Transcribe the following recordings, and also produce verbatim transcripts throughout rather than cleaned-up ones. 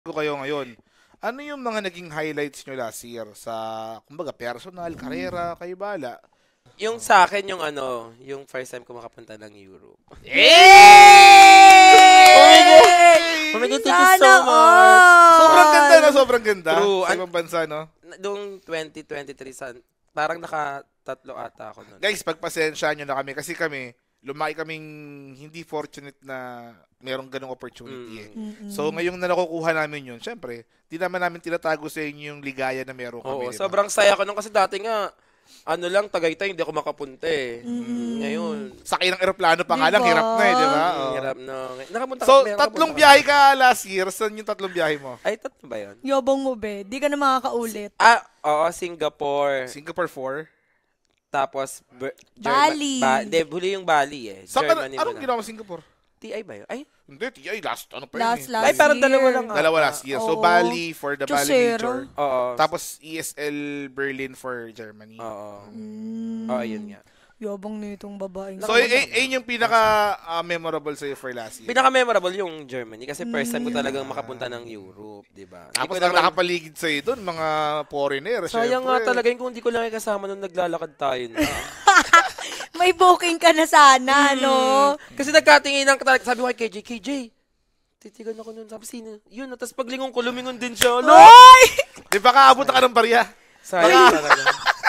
ko kayo ngayon. Ano yung mga naging highlights nyo last year sa, kumbaga, personal, karera, kayo bala? Yung sa akin, yung ano, yung first time ko makapunta ng Europe. Yay! Oh my God! Oh my God, thank you so Sana much! Sobrang ganda na, sobrang ganda. True. Sa An- ibang bansa, no? Noong twenty twenty-three, san, parang nakatatlo ata ako nun. Guys, pagpasensya nyo na kami kasi kami, lumaki kaming hindi fortunate na merong ganong opportunity eh. Mm-mm. So, ngayong na nakukuha namin yun, syempre, di naman namin tinatago sa inyo yung ligaya na meron kami. Oo, diba? sobrang saya ko nung kasi dati nga, ano lang, Tagaytay, hindi ako makapunta eh. Mm-mm. Ngayon, Sakay ng eroplano pa nga lang, Diba? hirap na eh, di ba? ang Oo. hirap na. Nakapunta So, meron tatlong nakapunta biyahe ka last year. Saan yung tatlong biyahe mo? ka- Ay, tatlo ba yun? Yobong mo, be. Di ka na makakaulit. Ah, oo, Singapore. Singapore four. Tapos, Ber- Bali. Ba- Hindi, huli yung Bali eh. Saan ka, Germany anong muna. ginawa mo sa Singapore? T I ba yun? Ay, Hindi, T I, last, ano pa Last, yun eh? last Ay, parang year. dalawa lang ah. Dalawa last year. So, Oo. Bali for the Bali Chusero. Major. oo. Tapos, E S L Berlin for Germany. Oo. Mm. Oo, yun nga. Yobong nitong babaeng. So, eh, eh, yun yung pinaka-memorable sa'yo for last year. Pinaka-memorable yung Germany kasi first time ko talagang makapunta ng Europe, di ba? Hindi Tapos, ko ang naman- nakapaligid sa'yo doon, mga foreigner, Sayang nga syempre. talaga yun kung hindi ko lang kasama nung naglalakad tayo na. May booking ka na sana, no? Kasi nagkatingin ng talaga, sabi ko kay K J, K J, titigan ako nun. Sabi, sino? Yun, tapos paglingon ko, lumingon din siya. No! Ay! Di ba kaabot ka ng barya? Sayang talaga.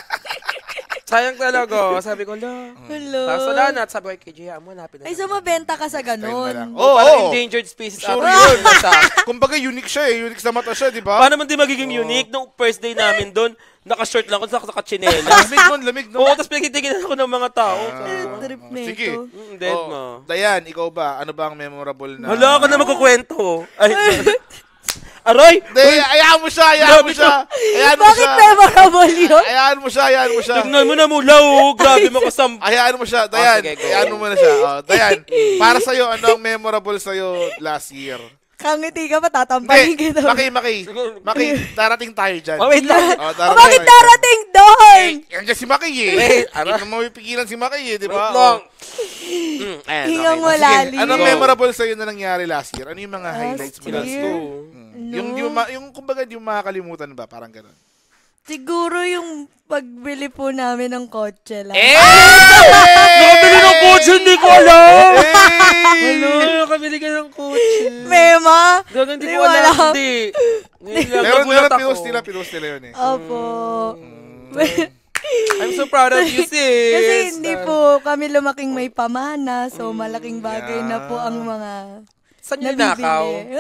Sayang talaga. Sabi ko, la. Hello. Tapos wala na. At sabi ko kay K J, amo, hanapin na. Ay, namin." sumabenta ka sa Time na lang. ganon. Oo, oh, Parang oh. endangered species Sure ata yun. yung basa. Kumbaga, unique siya eh. Unique sa mata siya, di ba? Paano man di magiging unique? Nung first day namin doon, naka-short lang ako, naka-chinelas. Lamig nun, lamig nun. Oo, tapos pinagtitignan ako ng mga tao. Sabi Eh, ko, trip na Sige. ito. Mm, dead Oh, mo. Dayan, ikaw ba? Ano ba ang memorable na... Hala ka na magkukwento. Ay, aray! Hindi, ayaan mo siya, ayaan mo siya. Ayaan mo Bakit siya. memorable yun? Ayaan mo siya, ayaan mo siya. Tignan mo na mula, oh. Grabe makasam. Ayaan mo siya. Dayan, Oh, sige, go. ayaan mo muna siya. Oh, Dayan, para sa'yo, ano ang memorable sa'yo last year? Kangiti ka pa, tatampahin Hindi, kita. Maki, Maki. Maki, darating tayo dyan. Oh, wait lang. Oh, O, bakit tayo dyan. darating doon? Eh, yan dyan si Maki eh. Wait, Hindi ano? mo mapipigilan si Maki eh, di Wait ba? lang. Oh. Mm, ayan, Hingang okay. mo Sige, lalim. anong Go. memorable sa'yo na nangyari last year? Ano yung mga Last highlights mo last year? year? Two. Hmm. No. Yung, yung, ma- yung, kumbaga, yung makakalimutan ba? Parang gano'n. Siguro yung pagbili po namin ng kotse lang. Eh! Nakabili ng kotse, hindi ko alam! Hey! Hello, nakabili ka ng kotse. Mema? Gagang hindi Di ko alam, wala. hindi. Ngayon lang, Meron, nagulat meron, ako. pinost nila, pinost nila yun eh. Opo. I'm so proud of you, sis. Kasi hindi po kami lumaking may pamana, so malaking bagay na po ang mga Saan yung nakaw? nabibili.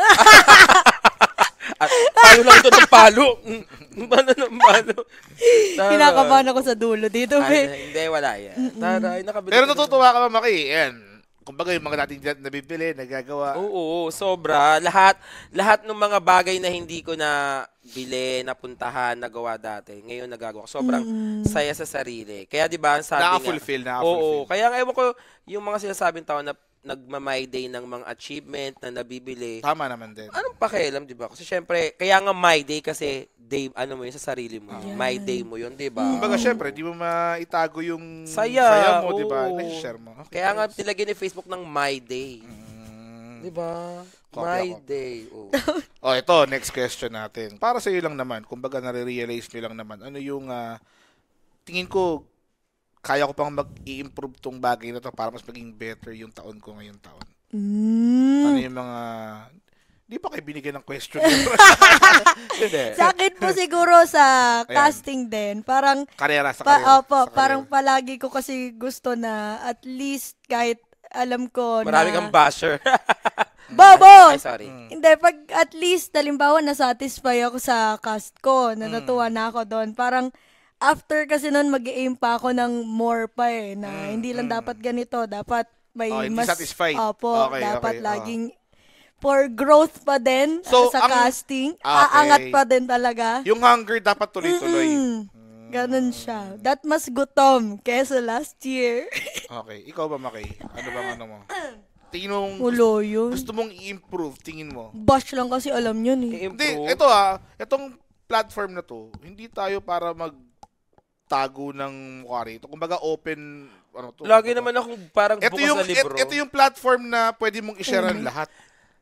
At palo lang ito ng palo. Mm, Palo ng palo. Tara. Kinakabahan ako sa dulo dito, Ay, be. hindi, wala yan. Tara, ay, nakabili Pero ko ng- natutuwa ka ba, Maki? Yan. Kumbaga, yung mga dating nabibili, nagagawa. Oo, oo, sobra. Lahat, lahat ng mga bagay na hindi ko na bili, napuntahan, nagawa dati, ngayon nagagawa ko. Sobrang saya sa sarili. Kaya di ba, ang sabi nga, Naka-fulfill, naka-fulfill. oo, kaya nga ewan ko, yung mga sinasabing tao na nagma-my day ng mga achievement na nabibili, Tama naman din. anong pakialam, di ba? Kasi syempre, kaya nga my day kasi day, ano mo yun, sa sarili mo. My day mo yun, di ba? Kumbaga, syempre, di mo maitago yung Saya, mo, di ba? oo. Nag-share mo. Okay. Kaya nga nilagyan ni Facebook ng my day. Mm. Di ba? Copy My ako. day. Oh. Oh, ito, next question natin. Para sa iyo lang naman, kumbaga nare-realize nyo lang naman, ano yung, ah, tingin ko, kaya ko pang mag-i-improve tong bagay na to para mas maging better yung taon ko ngayong taon. Ano Mm. yung mga, di ba kayo binigyan ng question? Hindi. Sa akin po siguro sa casting din, parang Karera sa Pa, karera. opo, sa karera. parang palagi ko kasi gusto na at least kahit alam ko Marami na... kang basher. Bobo! Ay, sorry. Hindi, pag at least, halimbawa, na-satisfy ako sa cast ko, na natuwa na ako doon, parang after kasi nun, mag-aim pa ako ng more pa eh, na hindi lang dapat ganito, dapat may Oh, hindi mas... satisfied. Opo, Okay, dapat okay, laging for growth pa din So, uh, sa ang- casting. Okay. Aangat pa din talaga. Yung hunger dapat tuloy-tuloy. Mm, ganun siya. That mas gutom kesa last year. Okay. Ikaw ba, Maki? Ano bang ano mo? Tingin mong, Ulo yun. gusto mong i-improve, tingin mo? Bash lang kasi alam yun eh. Hindi, I-improve. ito ah, itong platform na to, hindi tayo para magtago ng mukha rito. Kumbaga open, ano to. Lagi kumbaga- naman akong parang ito bukas yung, na libro. et- ito yung platform na pwede mong i-share ang lahat.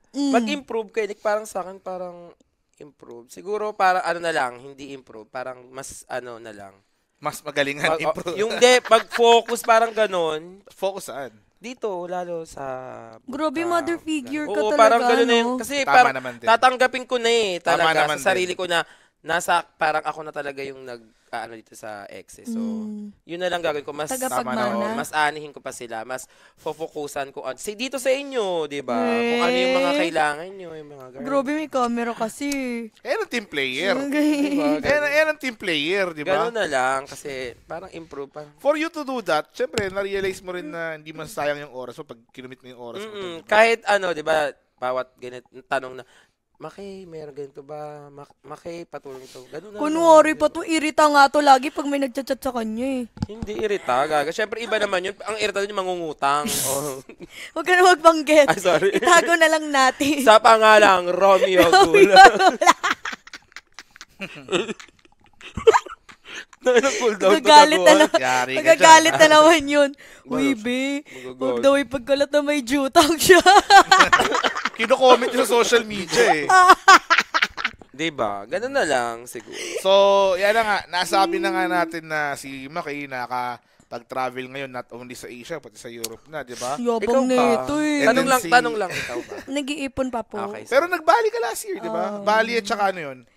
Mm. mag-improve kayo. Like, parang sa akin, parang improve. Siguro, parang ano na lang, hindi improve. Parang mas ano na lang. Mas magalingan Mag- improve. yung de, pag-focus, parang ganon. Focus saan? Dito, lalo sa... Grabe, buta, mother figure ganun. ka Oo, talaga, parang gano'n na yun. no? Kasi Tama parang naman din. tatanggapin ko na eh, Tama talaga, naman sa sarili din. ko na, nasa, parang ako na talaga yung nag, ah, ano dito sa ex eh. So, Mm. yun na lang gagawin ko. Mas, Tagapagmana. oo, mas anihin ko pa sila. Mas fofokusan ko. on- Si, dito sa inyo, di ba? Kung ano yung mga Eh. kailangan nyo, yung mga girl. Grabe, may camera kasi. Ayan ang team player. Diba? Ayan, ayan ang team player, di ba? Ganun na lang. Kasi, parang improve pa. For you to do that, syempre, na-realize mo rin na hindi masayang yung oras mo pag kinumit mo yung oras mo. Mm-mm. diba? Kahit ano, di ba, bawat ganit, tanong na, Maki, meron ganito ba? Mak- Maki, patulong to. Ganun na. Kunwari pa to, irita nga to lagi pag may nagchat-chat sa kanya eh. Hindi irita, gaga. Siyempre, iba naman yun. Ang irita yun, yung mangungutang. Oh. Huwag ka na magbanggit. Ay, sorry. Itago na lang natin. Sa pangalang, Romeo Gula. Nang cool down to Magagalit na naman. Yari ka Magagalit dyan. na naman yun. Uy, Well, be. magagalit. Huwag daw ipagkalat na may jutang siya. Kino-comment yung sa social media eh. Diba? Ganun na lang, siguro. So, yan na nga. Nasabi na nga natin na si Maki nakapag-travel ngayon not only sa Asia, pati sa Europe na, di ba? Yabang nito eh. And Tanong then lang, si- tanong lang, ikaw ba? Nag-iipon pa po. Okay. Pero nag-Bali ka last year, di ba? Oh. Bali at saka ano yun?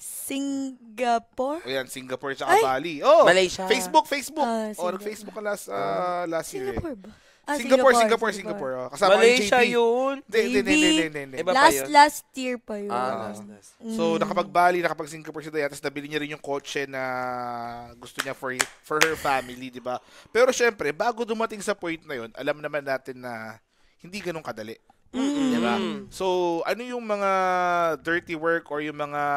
Singapore? O yan, Singapore at saka Ay! Bali. Oh, Malaysia. Facebook, Facebook. Ah, oh, Singapore. nag-Facebook ka last, ah, last year eh. Singapore ba? Ah, Singapore, Singapore, Singapore. Oh. Kasama Malaysia yung J P. yun. Hindi, hindi, hindi, hindi, hindi, hindi. Iba pa Last, yun? last year pa yun. Ah, last, last. So, nakapag-Bali, nakapag-Singapore si Daya, tapos nabili niya rin yung kotse na gusto niya for for her family, di ba? Pero syempre, bago dumating sa point na yun, alam naman natin na hindi ganun kadali. Di ba? So, ano yung mga dirty work or yung mga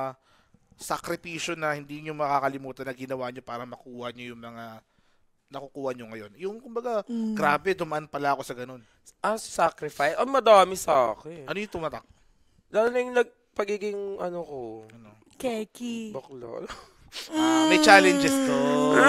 sakripisyo na hindi nyo makakalimutan na ginawa nyo para makuha nyo yung mga nakukuha nyo ngayon? Yung, kumbaga, grabe, dumaan pala ako sa ganun. Ah, sacrifice? Ah, madami sa akin. Ano yung tumatak? Lalo na yung nag, pagiging, ano ko, Ano? Keki. bakla. Ah, may challenges to.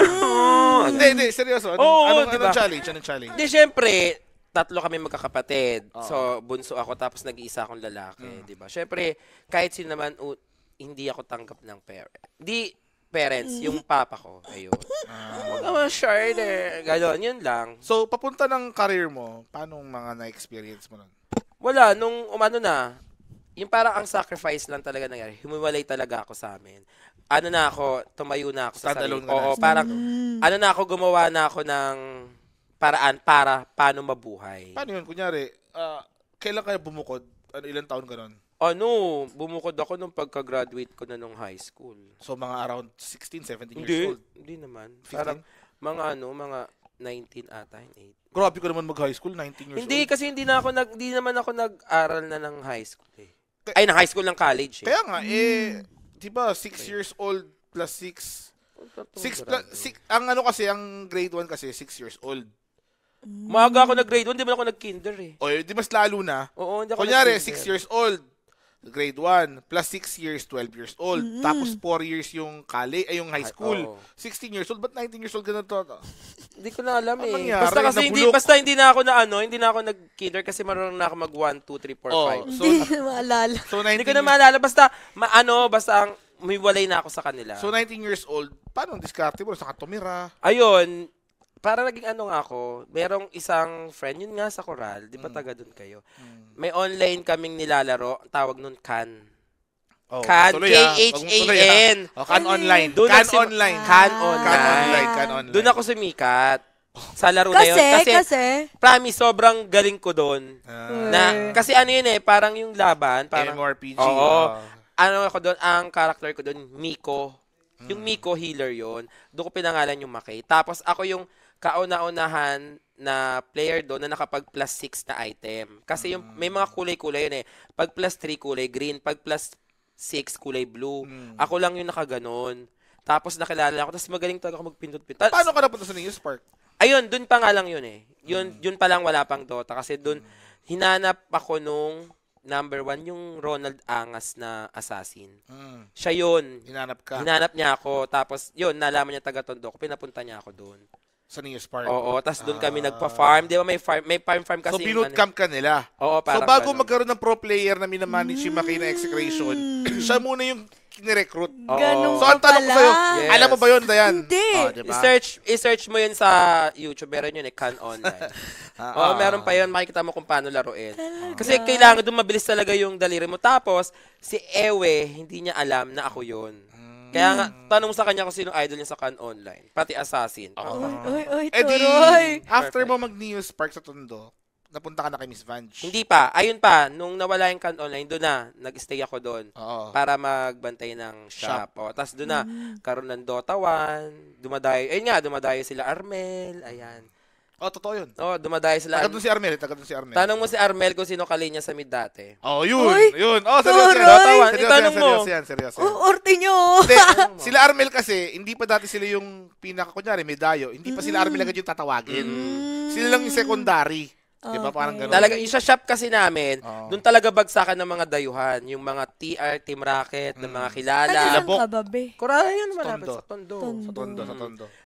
Hindi, hindi, seryoso. Anong, Oo, anong, diba? anong challenge? Anong challenge? Hindi, syempre, tatlo kami magkakapatid. Oo. So, bunso ako, tapos nag-iisa akong lalaki, di ba? Syempre, kahit sino naman, u- hindi ako tanggap ng parent. Di parents, yung papa ko. Ayun. Huwag naman share eh. Ganon, yun lang. So, papunta ng career mo, paano mga na-experience mo nun? Wala, nung umano na, yung parang ang sacrifice lang talaga nangyari. Humiwalay talaga ako sa amin. Ano na ako, tumayo na ako sa Stand-alone sarili. ka na. Oo, parang, ano na ako, gumawa na ako ng paraan para paano mabuhay. Paano yun? Kunyari, ah, kailan kayo bumukod? Ano, ilang taon ka nun? Ano, bumukod ako nung pagka-graduate ko na nung high school. So, mga around sixteen, seventeen years Hindi, old. hindi naman. fifteen? Parang mga ano, mga nineteen ata, eight. Grabe ko naman mag-high school, nineteen years Hindi old. kasi hindi na ako nag hindi naman ako nag-aral na ng high school eh. Ay, ng high school ng college eh. Kaya nga, eh, di ba, six years old plus six, six plus, six, ang ano kasi, ang grade one kasi, six years old. Maaga ako nag-grade one, hindi man ako nag-kinder eh. O, eh, di mas lalo na. Oo, hindi ako Kunyari, nag-kinder. six years old, grade one, plus six years, twelve years old. Tapos four years yung college, ay yung high Ay, school. oo. sixteen years old, ba't nineteen years old ka na to? Hindi ko na alam Ano eh. nangyari? Basta kasi hindi, Nabulok? basta hindi na ako na ano, hindi na ako nag-kinder kasi marunong na ako mag one, two, three, four, Oh, five. so, Hindi na maalala. so Hindi nineteen, ko na maalala. Basta, ma, ano, basta ang humiwalay na ako sa kanila. so nineteen years old, paano ang diskarte mo? Saan ka tumira? Ayun, para naging ano nga ako, merong isang friend, yun nga sa Coral, di ba taga doon kayo? May online kaming nilalaro, ang tawag nun Can. Oh, Can, tuloy, ah. K H Wag mo A tuloy, ah. N. Oh, Can online. Doon Can nagsim- online. Can Ah. online. Can online. Can online. Doon ako sumikat. Sa laro na yun. Kasi, Kasi, kasi, promise, sobrang galing ko doon. Ah, Na, kasi ano yun eh, parang yung laban, parang, MMORPG. Oo. ah. ano ako doon, ang character ko doon, Miko. Yung Miko healer yon. Doon ko pinangalan yung Makay. Tapos ako yung kauna-unahan na player doon na nakapag plus six na item. Kasi yung may mga kulay-kulay yun eh. Pag plus three kulay green, pag plus six kulay blue. Ako lang yung nakaganon. Tapos nakilala ako. Tapos magaling talaga ako magpindot-pindot. Tas- Paano ka napunta sa News Park? Ayun, dun pa nga lang yun eh. Yun, yun pa lang wala pang Dota. Kasi dun, hinanap ako nung number one, yung Ronald Angas na assassin. Hmm. Siya yun. Hinanap ka. Hinanap niya ako. Tapos, yun, nalaman niya taga-tondo ko. Pinapunta niya ako doon. Sa Neospark. Oo, tas doon kami Ah. nagpa-farm. Di ba may farm, may farm farm kasi So, yung binootcamp ka nila. Oo, So, parang bago ganun. magkaroon ng pro player na minamanage yung Makina Execration, siya muna yung kinirecruit. Oo. Ganun So, ka ang tanong ko pala. sa'yo, Yes. alam mo ba yun, Dayan? Hindi. Oh, diba? I-search, i-search mo yun sa YouTube. Meron yun eh, Can Online. Ah, Oo, ah. meron pa yun. Makikita mo kung paano laruin. Kasi kailangan doon mabilis talaga yung daliri mo. Tapos, si Ewe, hindi niya alam na ako yun. Kaya nga, tanong mo sa kanya kung sino idol niya sa Can Online. Pati Assassin. Uy, uy, uy, Eh di, turoy. after mo mag-Neospark sa Tondo, napunta ka na kay Miss Vange. Hindi pa. Ayun pa. Nung nawala yung Can Online, doon na. Nag-stay ako doon. Oo. Para magbantay ng shop. O, tapos doon na, karoon ng Dota one. Dumadayo. Ayun nga, dumadayo sila Armel. Ayan. Oh, totoo yun. O, dumadayo sila. Taga doon si Armel, taga doon si Armel. Tanong mo si Armel kung sino kalinya sa mid dati. Oh, yun, Uy, yun. Oh, seryoso yan. turoy. Dota one. Itanong Seryoso yan, mo. seryoso yan, seryoso yan. U- Urti nyo. Hindi, sila Armel kasi, hindi pa dati sila yung pinaka, kunyari, medayo. Hindi pa sila Armel agad yung tatawagin. Sila lang yung secondary. Di ba? Parang Okay. gano'n. Talaga, yung sa shop kasi namin, Oo. doon talaga bagsakan ng mga dayuhan. Yung mga T R, Team Rocket, ng mga kilala. Ano Labok. ka ba, be? Korea yun, malapit Tondo. sa Tondo. Sa Tondo, sa Tondo.